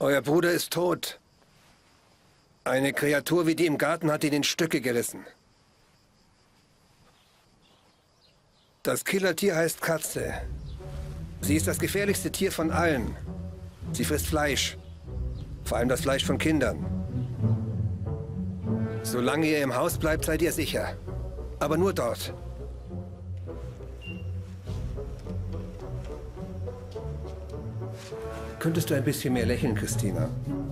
Euer Bruder ist tot. Eine Kreatur wie die im Garten hat ihn in Stücke gerissen. Das Killertier heißt Katze. Sie ist das gefährlichste Tier von allen. Sie frisst Fleisch. Vor allem das Fleisch von Kindern. Solange ihr im Haus bleibt, seid ihr sicher. Aber nur dort. Könntest du ein bisschen mehr lächeln, Christina?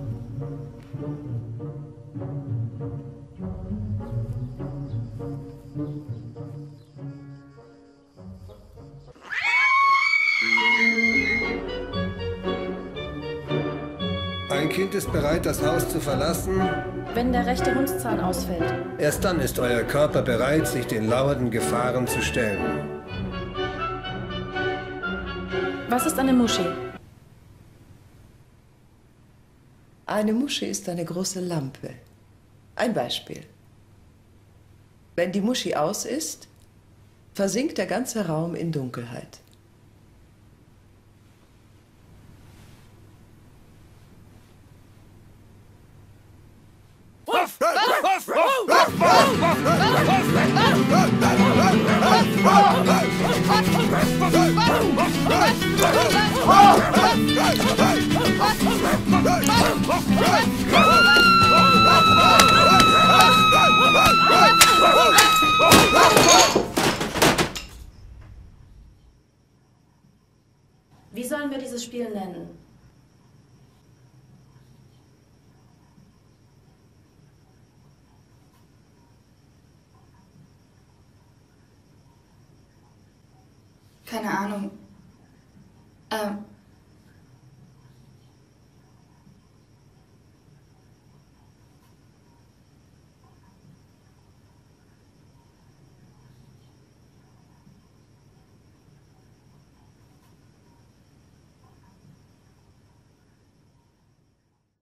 Ein Kind ist bereit, das Haus zu verlassen, wenn der rechte Hundszahn ausfällt. Erst dann ist euer Körper bereit, sich den lauernden Gefahren zu stellen. Was ist eine Muschi? Eine Muschi ist eine große Lampe. Ein Beispiel. Wenn die Muschi aus ist, versinkt der ganze Raum in Dunkelheit. Wie sollen wir dieses Spiel nennen? Keine Ahnung.